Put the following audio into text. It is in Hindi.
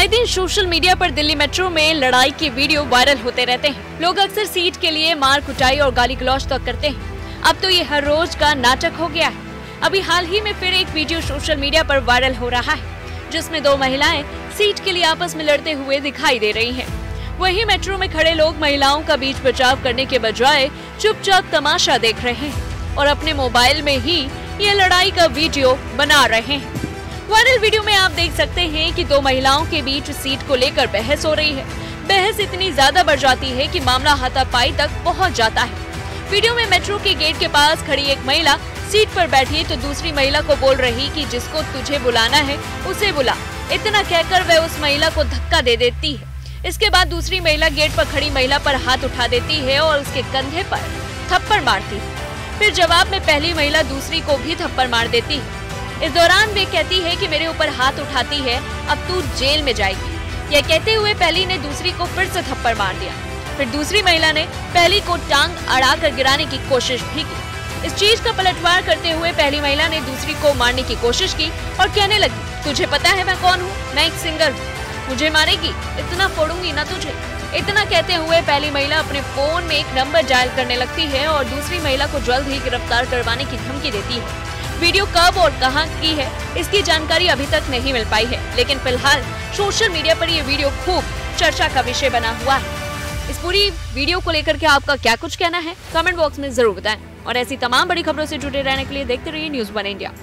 दिन सोशल मीडिया पर दिल्ली मेट्रो में लड़ाई के वीडियो वायरल होते रहते हैं। लोग अक्सर सीट के लिए मार कुटाई और गाली गलौज तक करते हैं। अब तो ये हर रोज का नाटक हो गया है। अभी हाल ही में फिर एक वीडियो सोशल मीडिया पर वायरल हो रहा है, जिसमें दो महिलाएं सीट के लिए आपस में लड़ते हुए दिखाई दे रही हैं। वहीं मेट्रो में खड़े लोग महिलाओं का बीच बचाव करने के बजाय चुपचाप तमाशा देख रहे हैं और अपने मोबाइल में ही ये लड़ाई का वीडियो बना रहे हैं। वायरल वीडियो में आप देख सकते हैं कि दो महिलाओं के बीच सीट को लेकर बहस हो रही है। बहस इतनी ज्यादा बढ़ जाती है कि मामला हाथापाई तक पहुंच जाता है। वीडियो में मेट्रो के गेट के पास खड़ी एक महिला सीट पर बैठी तो दूसरी महिला को बोल रही कि जिसको तुझे बुलाना है उसे बुला। इतना कहकर वह उस महिला को धक्का दे देती है। इसके बाद दूसरी महिला गेट पर खड़ी महिला पर हाथ उठा देती है और उसके कंधे पर थप्पड़ मारती है। फिर जवाब में पहली महिला दूसरी को भी थप्पड़ मार देती है। इस दौरान वे कहती है कि मेरे ऊपर हाथ उठाती है, अब तू जेल में जाएगी। यह कहते हुए पहली ने दूसरी को फिर से थप्पड़ मार दिया। फिर दूसरी महिला ने पहली को टांग अड़ाकर गिराने की कोशिश भी की। इस चीज का पलटवार करते हुए पहली महिला ने दूसरी को मारने की कोशिश की और कहने लगी, तुझे पता है मैं कौन हूँ? मैं एक सिंगर हूँ, मुझे मारेगी, इतना फोड़ूंगी ना तुझे। इतना कहते हुए पहली महिला अपने फोन में एक नंबर डायल करने लगती है और दूसरी महिला को जल्द ही गिरफ्तार करवाने की धमकी देती है। वीडियो कब और कहां की है, इसकी जानकारी अभी तक नहीं मिल पाई है, लेकिन फिलहाल सोशल मीडिया पर ये वीडियो खूब चर्चा का विषय बना हुआ है। इस पूरी वीडियो को लेकर के आपका क्या कुछ कहना है, कमेंट बॉक्स में जरूर बताएं। और ऐसी तमाम बड़ी खबरों से जुड़े रहने के लिए देखते रहिए न्यूज़ 1 इंडिया।